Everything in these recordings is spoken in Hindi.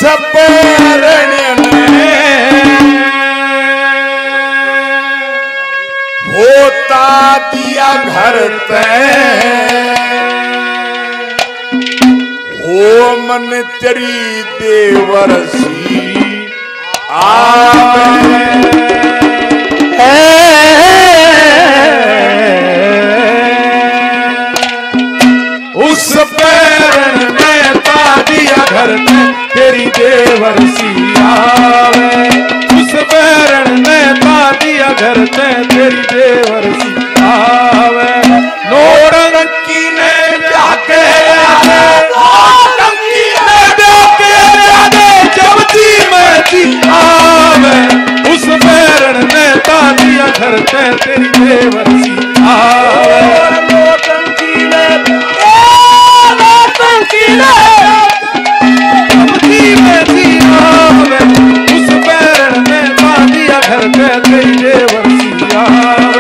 पैरण होता दिया घर ते हो मन तेरी देवरसी आवे उस पैरण में दिया घर में तेरी देवरसी आवे उस पैरण में दिया घर में तेरी देवरसी आवे नौटंकी ने जाके नौटंकी ने जाके जब जी में जी आवे उस पैरण में दिया घर में तेरी देवरसी आवे नौटंकी ने उस पैरण में दिया घर पे तेरी देवरसी आवे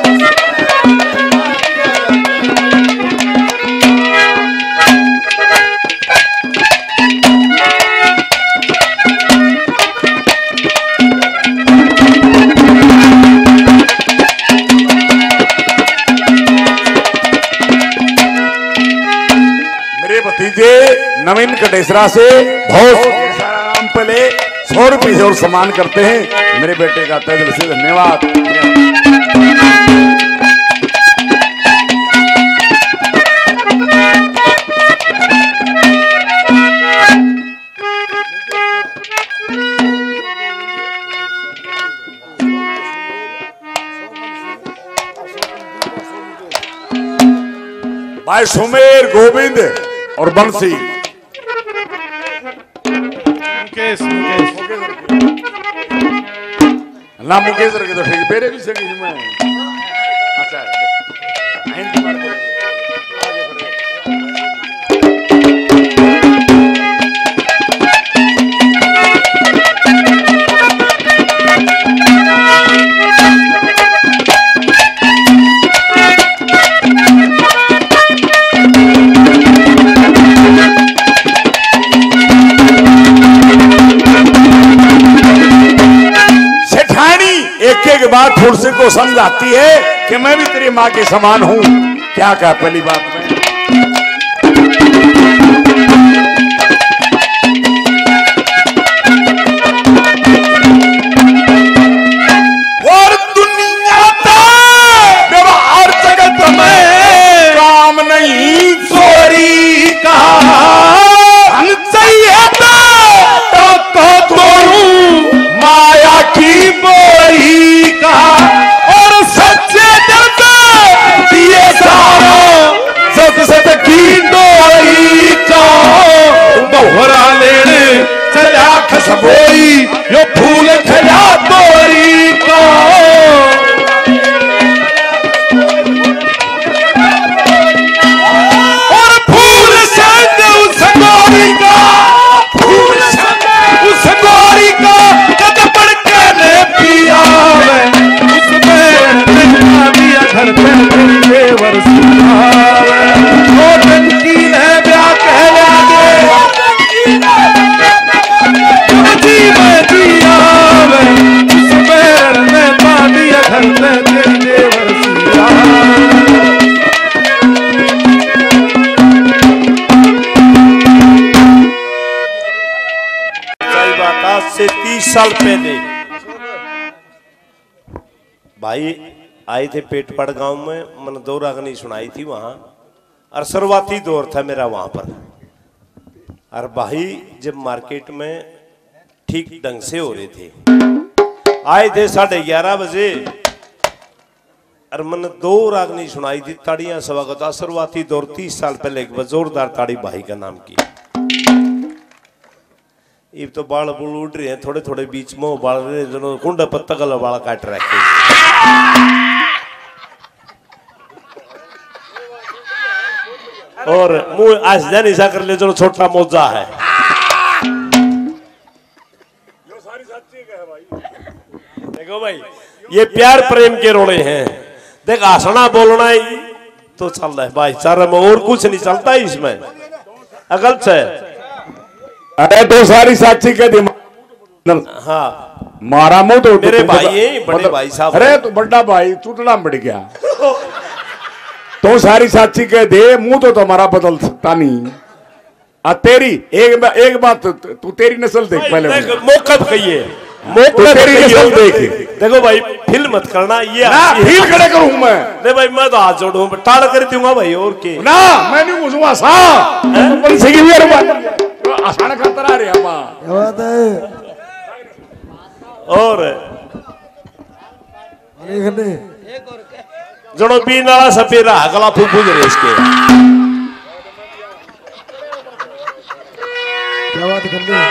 नवीन कटेसरा से बहुत नाम पहले 100 रुपये से और सम्मान करते हैं। मेरे बेटे का तहे दिल से धन्यवाद। भाई सुमेर, गोविंद और बंसी ना मुकेश रखे तो ठीक पेरे भी सके मैं अच्छा के बाद फुर्से को समझ आती है कि मैं भी तेरी माँ के समान हूं। क्या कहा पहली बात में और दुनिया का व्यवहार जगत में काम नहीं चोरी का चाहिए तो माया की बोरी का और सच्चे दिल से दिए सारा सत सत की डोरी का बहुरा लेने चला खसबोई यो फूल खिला तोरी का और फूल संग उस गोरी का फूल संग उस गोरी का घर पे तेरी देवरसी आवे नौटंकी ने ब्याह कहला दे जी आवे उस पैरण में दिया घर पे तेरी देवरसी आवे सही बात। आज से 30 साल पहले भाई आए थे पेटपड़ गांव में, मन दो रागनी सुनाई थी वहां और शुरुआती दौर था मेरा वहां पर। और भाई जब मार्केट में ठीक ढंग से हो रहे थे, आए थे 11:30 बजे और मन दो रागनी सुनाई थी, ताड़ियां स्वागत था। शुरुआती दौर 30 साल पहले एक जोरदार ताड़ी भाई का नाम की। ये तो बाल बुल उड़ रहे हैं, थोड़े थोड़े बीच में बाल रहे जो कुंड पत्ता गला बाल काट रखे। और मुंह आज निशा कर ले जो छोटा मोजा है। देखो भाई ये प्यार प्रेम के रोड़े हैं। देख हंसना बोलना ही तो चल रहा है भाई, चार में और कुछ नहीं चलता है इसमें। अगल से अरे तो सारी साची के दिमाग। हाँ मारा मुंह तो मेरे भाई है, बड़े भाई साहब। अरे तो बड़ा भाई टूटना बढ़ गया। तो सारी साची के दे, मुंह तो तुम्हारा बदल सकता नहीं। तेरी एक बात, तू तेरी नस्ल देख पहले। मौका कहिए, तू तेरी नस्ल देख। देखो भाई फील मत करना, ये फील खड़े करूं मैं। नहीं भाई मैं तो हाथ जोड़ू, टाड़ कर दूंगा भाई। और के ना मैं नहीं घुसूंगा सा आसान खतरा रे और जड़ो पी नाला सपेरा गला फूफू जरे इसके। क्या बात कर रहे?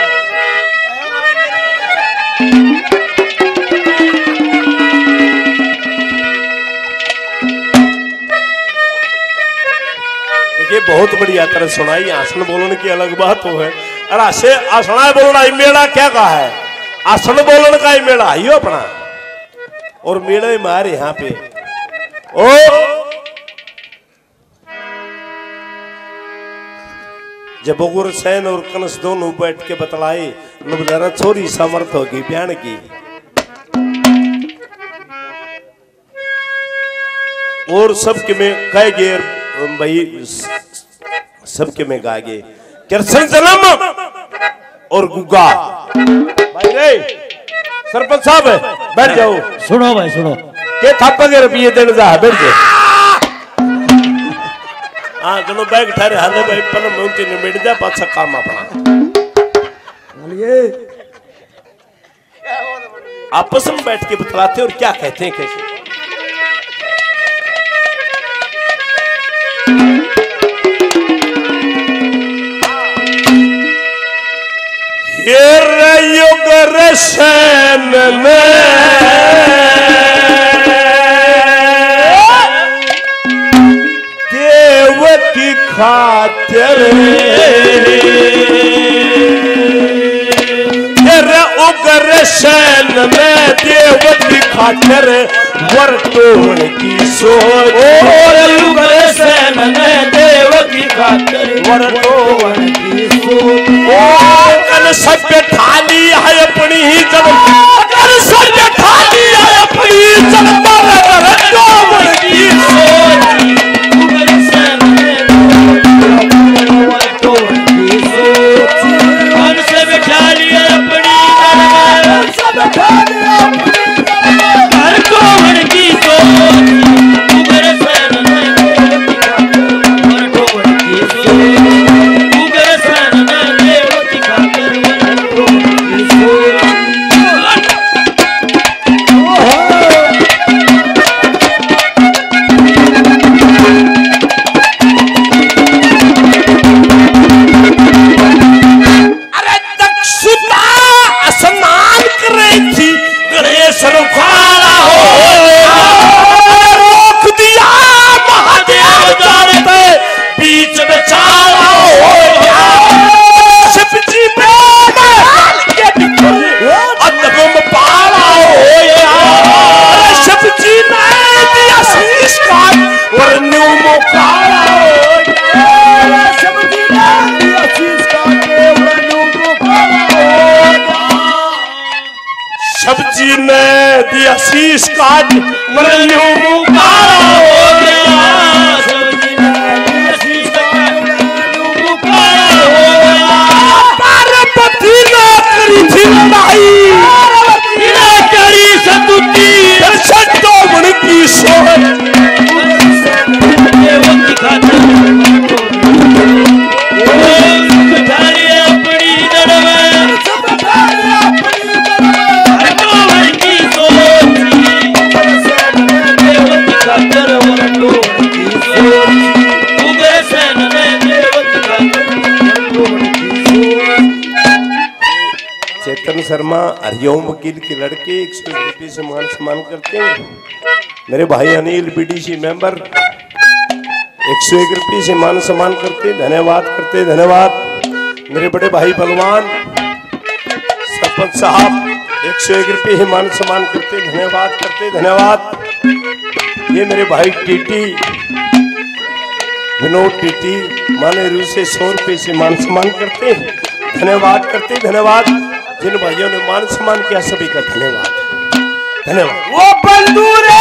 देखिए बहुत बढ़िया तरह सुनाई। आसन बोलने की अलग बात हो है। अरे आसे आसना बोलना मेला क्या कहा है, आसन बोलने का ही मेला आइयो अपना। और मेले मारे यहाँ पे ओ जब बगुर सैन और कनस दोनों बैठ के बतलाए, नबजारा छोरी समर्थ होगी ब्यान की। और सबके में कह गे भाई, सबके में गा गे कृष्ण जन्म और गुगा। भाई रे सरपंच साहब बैठ जाओ। सुनो भाई सुनो, के थप्पा के रुपये देने जा बैठ जाओ। हाँ चलो बैग ठहरे हाले भाई, पल मुंती ने मिट जा पाछा काम अपना। आपस में बैठ के बतलाते और क्या कहते हैं कैसे। युग रशन में देव की खातिर उग्र शन में देव की खातिर वर्तोण की सोच। उग्र शन में देव की खातिर वर्तोण की सोच। कल सब ठाली है अपनी ही जन्म, कल सब ठाली है अपनी जन्म वर्तोण की सोच। उग्र शन में वर्तोण की सोच। कल सब ठाली है अपनी सब्जी ने दिया शीश काट मरन्यू मुकारा हो गया। सब्जी ने दिया शीश काट मरन्यू मुकारा हो गया। पार्वती ने करी थी लड़ाई, ने करी सतुती दर्शन तो मन की सोच। देव की खातिर चेतन शर्मा हरिओम वकील के लड़के 101 रुपये से मान सम्मान करते हैं। मेरे भाई अनिल बीडीसी मेंबर 101 रुपये से मान सम्मान करते, धन्यवाद करते, धन्यवाद। मेरे बड़े भाई बलवान सरपंच साहब 101 रुपये से मान सम्मान करते, धन्यवाद करते, धन्यवाद। ये मेरे भाई टीटी विनोद टीटी माने रू से 100 रुपये से मान सम्मान करते, धन्यवाद करते, धन्यवाद जिन भाइयों ने मान सम्मान किया, सभी का धन्यवाद, धन्यवाद। वो बंधु रे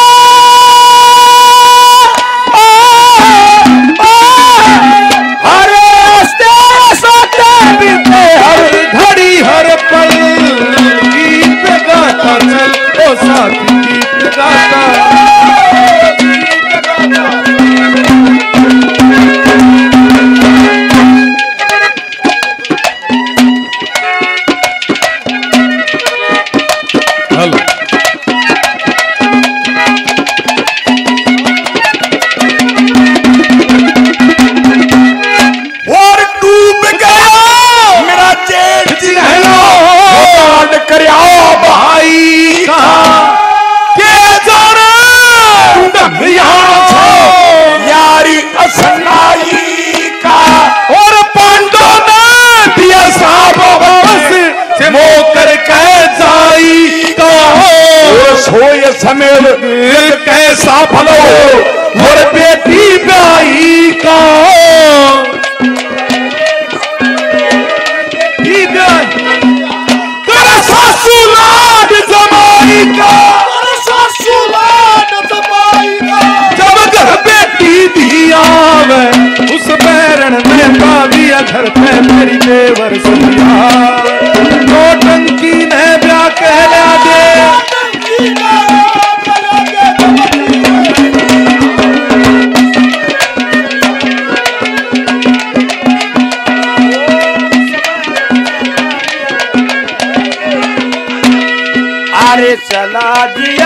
हर घड़ी हर पल गीत गाता चल, ओ साथी गीत गाता। हेलो भाई का के यारी असनाई का और पांडो ने दिया साहब मोकर कह जाई का सोय समेल कैसा भलो और बेटी ब्याई का जब घर बेटी दिया उस बैरन ने पा दिया घर पे मेरी देवर सतिया नौटंकी ने ब्याह कहला दे। अरे चला दिया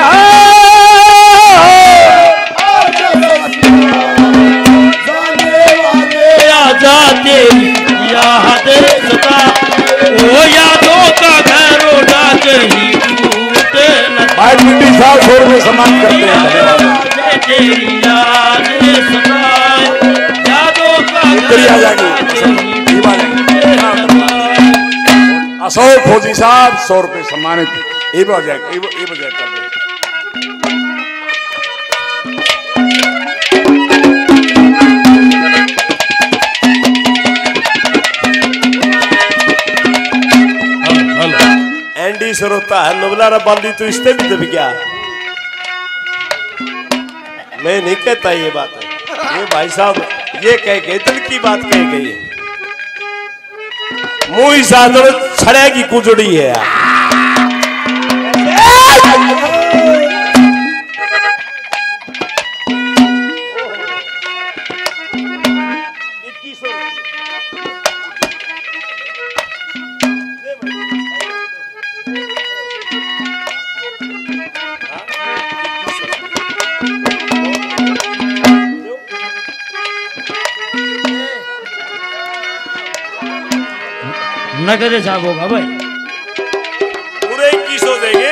जाते याद सदा ओ यादों का घर उड़ा ही टूटे न। भाई पिंडी साहब छोड़ में सम्मान करते हैं, तेरी याद सदा यादों का घर आ जाएगी। अशोक फौजी साहब 100 रुपये सम्मानित, ये बजाय कर दे। एंडी सरोता है नवला रबाली, तो इससे भी दब गया। मैं नहीं कहता ये बात है, ये भाई साहब ये कह गए, दिल की बात कह गई है। मुंह सादर छड़े की कुजड़ी है यार। नगद हिसाब होगा भाई, पूरे 2100 देंगे।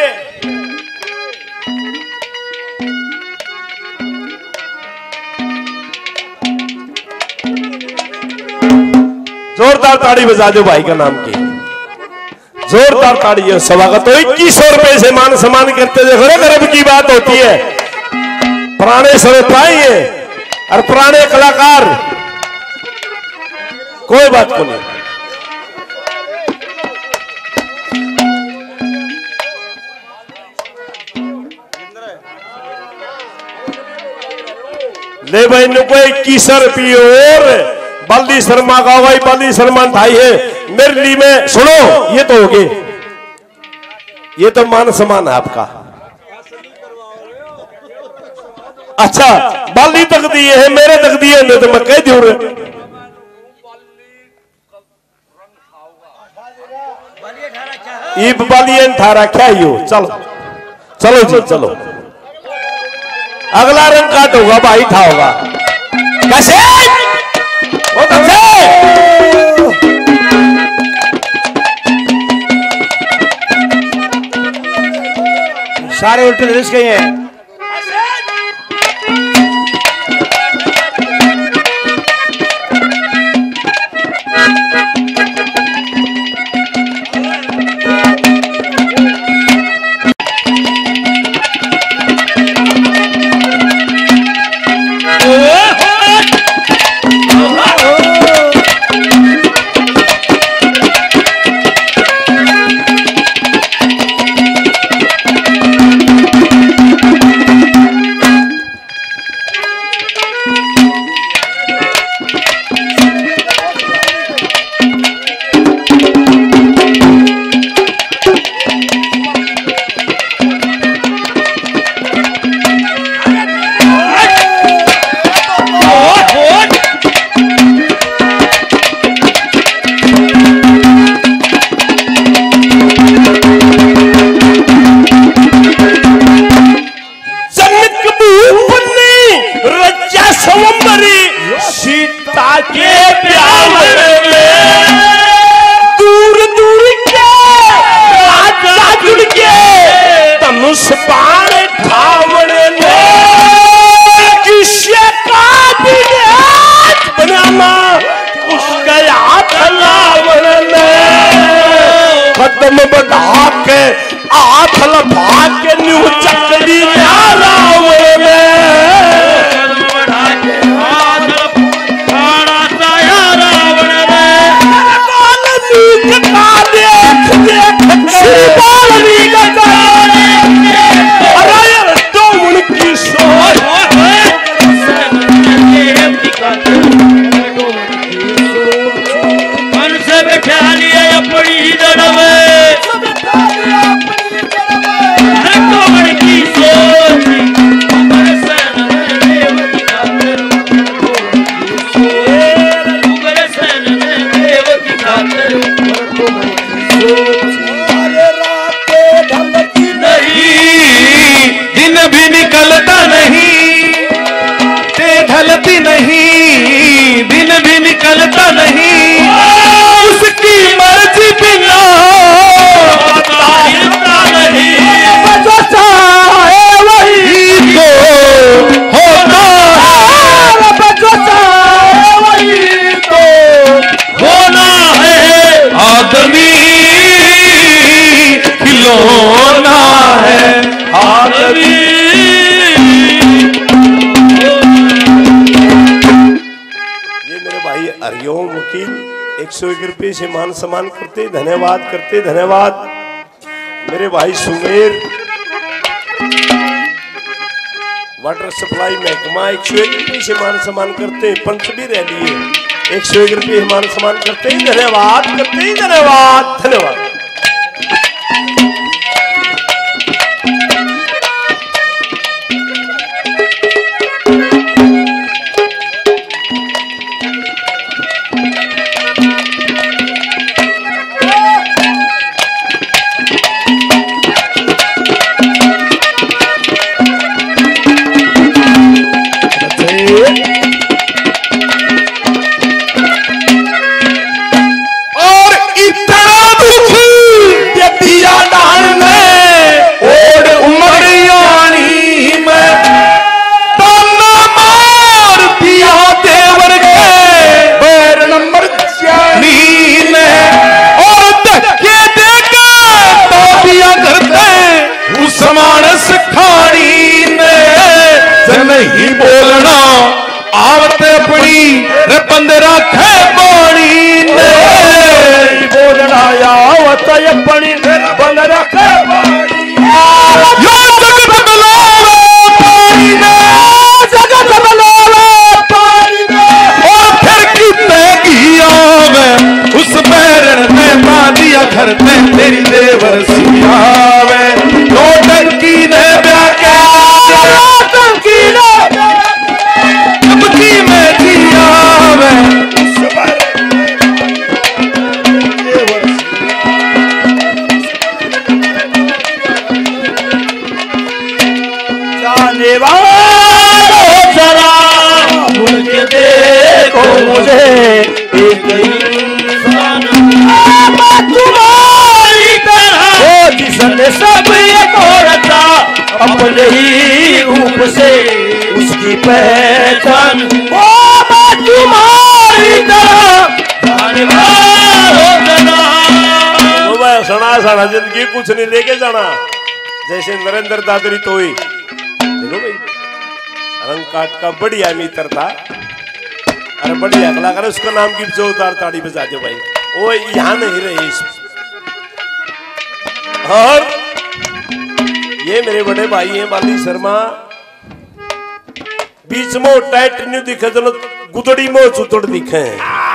जोरदार ताड़ी बजा दो भाई का नाम की, जोरदार ताड़ी है। स्वागत हो। 2100 रुपए से मान सम्मान करते देखो ना, गर्व की बात होती है। पुराने श्रोताएं हैं और पुराने कलाकार, कोई बात को नहीं। ले भाई नु कोई 2100 रुपये और बल्दी शर्मा का भाई, बल्दी शर्मा भाई है मेरे लिए में। सुनो ये तो हो गए, ये तो मान सम्मान है आपका। अच्छा बल्दी तक दिए है, मेरे तक दिए नहीं तो मैं कह दूं ये बालियन थारा क्या ही हो। चलो चलो जी चलो, अगला रंग काट होगा भाई, था होगा कैसे बहुत अच्छे। सारे उल्टे दृश्य गए हैं। कदम बढ़ा के हाथ लपा के न्यू चकड़ी रावण में बढ़ा के हाथ खाना साया रावण रे की सोच मन से बैठा लिए अपनी जन्म की सोच दिन भी निकलता नहीं ते ढलती नहीं दिन भी निकलता नहीं उसकी मर्जी बिना नहीं जो चाहे वही तो होता है जो चाहे वही तो होना है आदमी खिलौना है आदमी। ये मेरे भाई हरिओम वकील 101 रुपये से मान सम्मान करते धन्यवाद। मेरे भाई सुमेर वाटर सप्लाई महकमा 101 रुपये से मान सम्मान करते पंच भी रह लिए 101 रुपये मान सम्मान करते धन्यवाद। नहीं बोलना आवत अपनी बंद रखे पानी नहीं बोलना आवत अपनी बंद रखे पानी जगत बलावे पानी में जगत बलावे पानी में और फिर कितने किया मैं उस पैर में बांधिया घर में तेरी देवर सियावे नौटंकी ने ब्याह के देखो मुझे एक इंसान तुम्हारी तरह जिसने सब ये कोरता अपने ही रूप से उसकी पहचान तुम्हारी तरह सना जिंदगी कुछ नहीं लेके जाना जैसे नरेंद्र दादरी तो ही देखो भाई रंग काट का बढ़िया मित्र था अरे बढ़िया कलाकार उसका नाम की जोरदार ताड़ी बजा दो भाई वो यहाँ नहीं रहे और ये मेरे बड़े भाई हैं बाली शर्मा बीच में टाइट नहीं दिखे चलो गुदड़ी में चुतड़ दिखे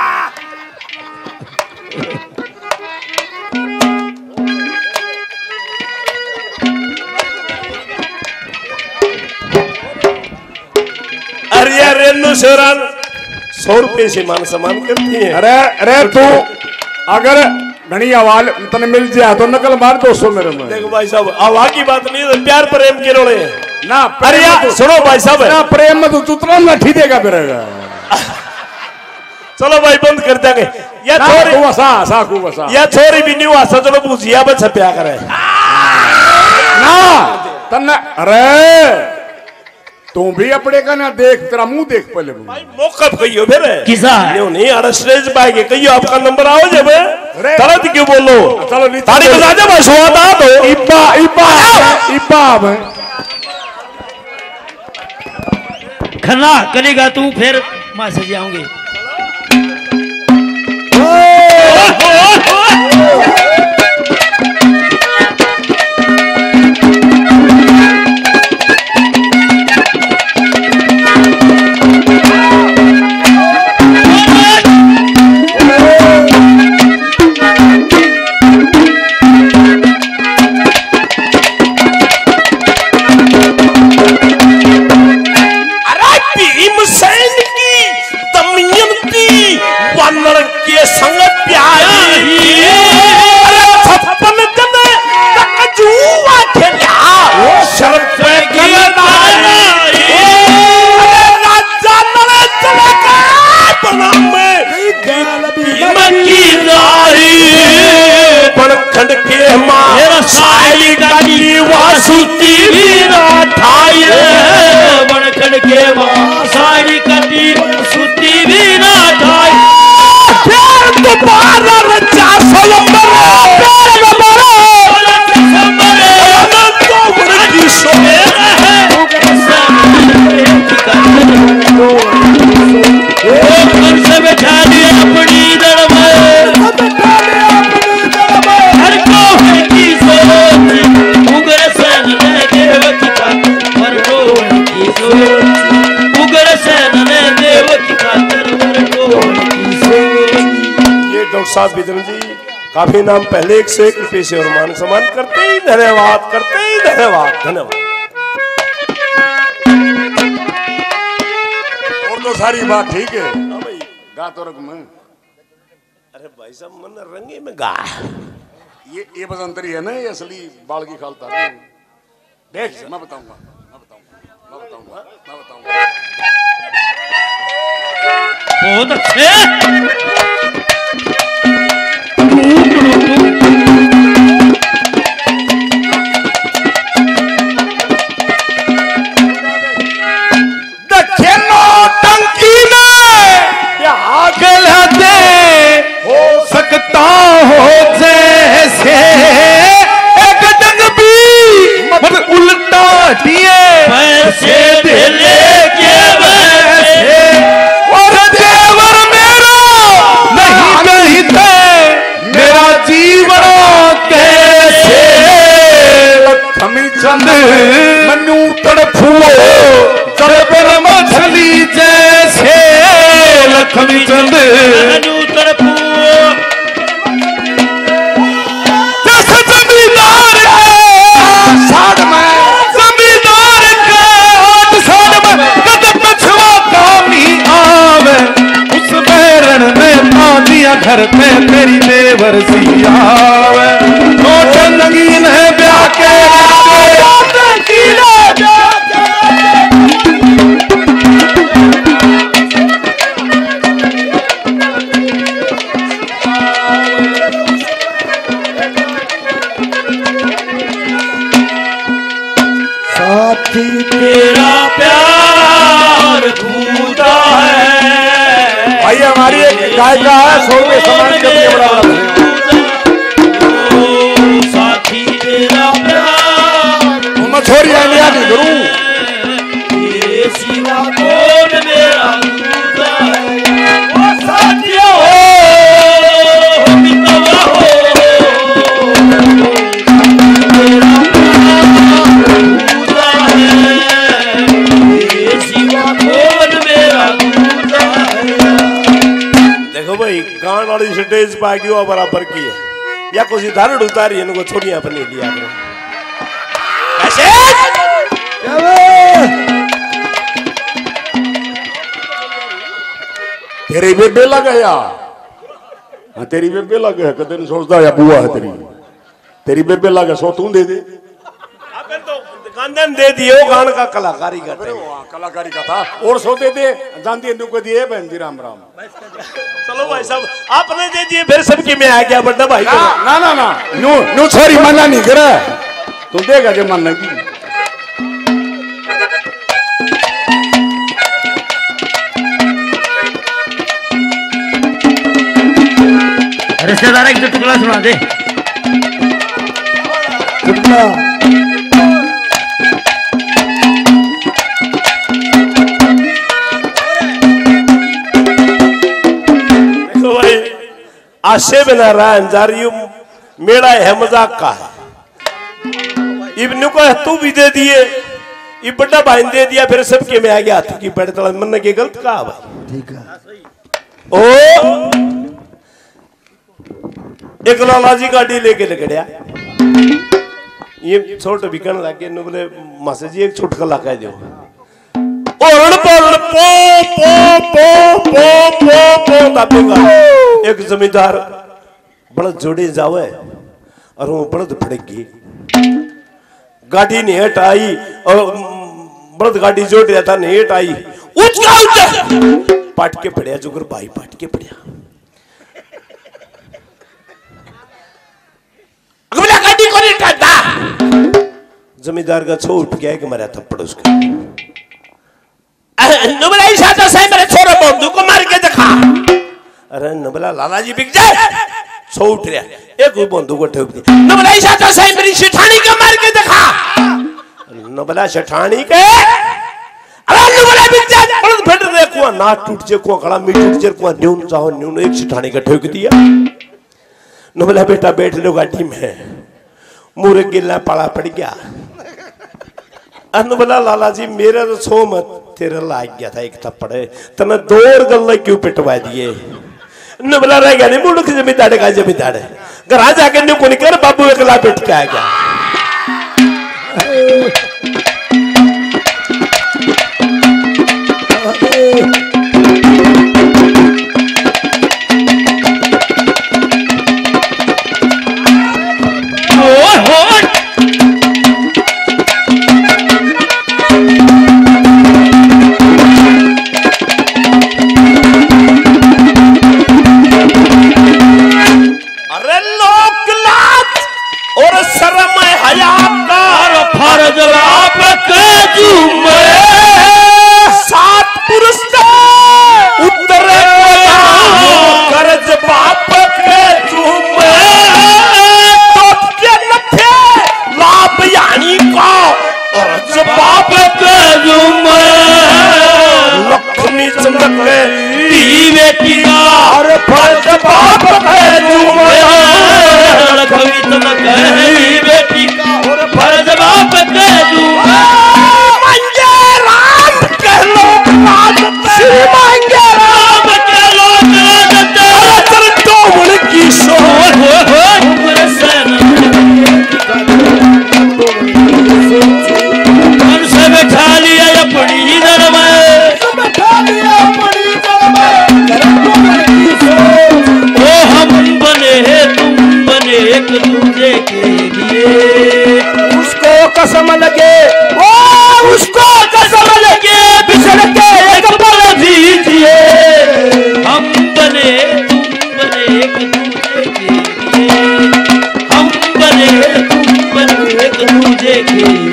अरे रेनू शेरान 100 रुपये से मान सम्मान करती है। अरे तू अगर घनी आवाज तने मिल जाए तो नकल मार 200 मेरे में। देखो भाई साहब आवाज की बात नहीं है प्यार प्रेम के रोड़े ना अरे यार सुनो भाई साहब ना प्रेम में तू तुरंत लाठी देगा फिर चलो भाई बंद कर देंगे या छोरी या छोरी भी नहीं आसा चलो पूछिया बस प्या करे ना तन्ने अरे तू भी अपने का ना देख, तेरा मुंह देख पहले। भाई मौका कहियो फिर किसा न्यू नहीं आड़ा स्टेज पे के कहियो आपका नंबर आओ जब तरत क्यों बोलो। चलो नीचे ताड़ी बजा दे बस हुआ था तो इब्बा इब्बा इब्बा मैं खन्ना करेगा तू, फिर मैं सज आऊंगी। साहब विद्रन जी काफी नाम पहले एक से एक रुपये से और मान सम्मान करते ही धन्यवाद, करते ही धन्यवाद, धन्यवाद। और तो सारी बात ठीक है गा तो रख मैं। अरे भाई साहब मन रंगे में गा। ये बसंतरी है ना, ये असली बाल की खालता है। देख मैं बताऊंगा बहुत अच्छे। हो सकता हो जैसे एक डंग भी मत उल्टा दिए पैसे दिले के वैसे और देवर मेरा नहीं कहीं थे मेरा जीवन कैसे लक्ष्मी चंद मनु तड़फुओ चरबर मछली जैसे लक्ष्मी चंद घर पे तेरी देवर सियावे नौटंकी ने ब्याह के साथी तेरा प्यार झूठा है। भाई हमारी एक गायिका है 100 रुपये सम्मान के लिए बड़ा साथी तेरा प्यार मैं छोरी आलिया नहीं करूं तेरे सिवा कौन मेरा दूजा है। ओ साथियों हो मितवा हो तेरा दूजा है तेरे सिवा कौन मेरा दूजा है। देखो भाई गान वाली स्टेज पे गयो बराबर की है या कुछ धारण उतारी इनको छोड़िया अपने लिया कैसे तेरी बेबे लग गया। हाँ तेरी बेबे लग गया कदे नहीं सोचता या बुआ है तेरी बेबे लग गया 100 तू दे दे। दुकानदार दे दियो गान का कलाकारी का कलाकारी का था और 100 दे दे जानती है को दिए बहन जी राम राम। चलो भाई साहब आपने दे दिए फिर सबकी में आ गया बड़ा भाई ना ना ना न्यू न्यू छोरी मना नहीं करे तू देगा जो मन लगी सरदार एक टुकड़ा सुना दे। चुटकुला देखो भाई, आशे बिना रहा अंजारियों मेरा है मजाक का है। इब्न को तू भी दे दिए, ये बड़ा भाई दे दिया, फिर सबके में आ गया हाथ की बैठ तला मन के गलत कहा भाई। ठीक है। ओ एक लाला जी गाड़ी लेके लगड़िया, ये छोट बिकन लगे नु बोले मासे जी एक छुटका लगा दो। और पो पो पो पो पो पो दापेगा। एक जमींदार बड़ा जोड़े जावे और वो बड़द फड़ेगी, गाड़ी नहीं हटाई और बड़द गाड़ी जोड़ रहा था, नहीं हटाई, उचका उचका पाट के पड़िया, जुगर भाई पाट के पड़िया। अगला गाड़ी को नहीं हटाता, जमींदार का छो उठ गया कि मारा थप्पड़ उसका। नबला इशारा से मेरे छोरे बंदूक को मार के दिखा। अरे नबला लाला जी बिक जाए, छो उठ रहा, एक कोई बंदूक को ठोक दी। नबला इशारा से मेरी शिठानी को मार के दिखा। नबला शिठानी के, अरे नबला बिक जाए, बड़द फट दे को ना टूट जे को खड़ा मी टूट जे को न्यून चाहो न्यून, एक शिठानी का ठोक दिया। नबला बेटा बैठ लो गाड़ी में, मुरे गिल्ला पड़ा पड़ गया। नबला लाला जी मेरा तो छो मत, तेरा लाग गया था एक थप्पड़, तने दौड़ गल्ला क्यों पिटवा दिए। नबला रह गया नहीं, मुल्क जमींदार का जमींदार है, घर आ जाके न्यू को नहीं कर, बाबू अकेला बैठ के आ गया। कसम लगे, ओ उसको कसम लगे, बिछड़ के एक पल दीजिए, हम बने तुम बने एक दूसरे के लिए, हम बने तुम बने एक दूसरे के लिए।